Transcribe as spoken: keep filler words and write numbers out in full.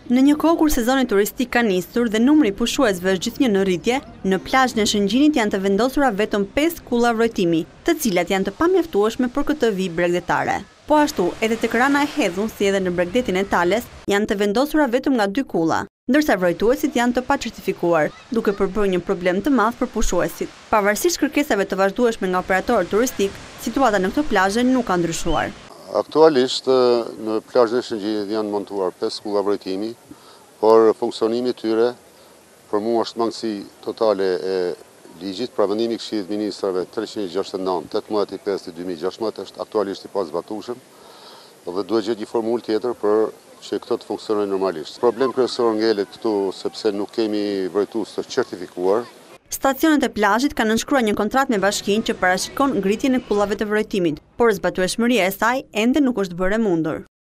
Në një kohë kur sezoni turistik ka nisur dhe numri i pushuesve është gjithnjë në rritje, në plazhin e Shëngjinit janë të vendosura vetëm pesë kulla vrojtimi, të cilat janë të pamjaftueshme për këtë vijë bregdetare. Po ashtu, edhe tek rana e Hedhun, si edhe në bregdetin e Tales, janë të vendosura vetëm nga dy kulla, ndërsa vrojtuesit janë të pacertifikuar, duke përbërë një problem të madh për pushuesit. Pavarësisht kërkesave të vazhdueshme nga operatorët turistik, situata në këto plazhe nuk ka ndryshuar. Aktualisht në plazhin e Shëngjinit janë montuar pesë kulla vrojtimi, por funksionimi i tyre për mua është mangësi totale e ligjit. Pra vendimi i Këshillit të Ministrave treqind gjashtëdhjetë e nëntë tetëmbëdhjetë i pesë dy mijë e gjashtëdhjetë është aktualisht i pazbatueshëm dhe duhet gjetë një formulë tjetër për që këto të funksionojnë normalisht. Problem kryesor ngelet këtu sepse nuk kemi vrojtues të certifikuar. Stacionet e plazhit kanë nënshkruar një kontratë me bashkinë që parashikon ngritjen e kullave të vrojtimit, por zbatueshmëria e saj ende nuk është bërë e mundur.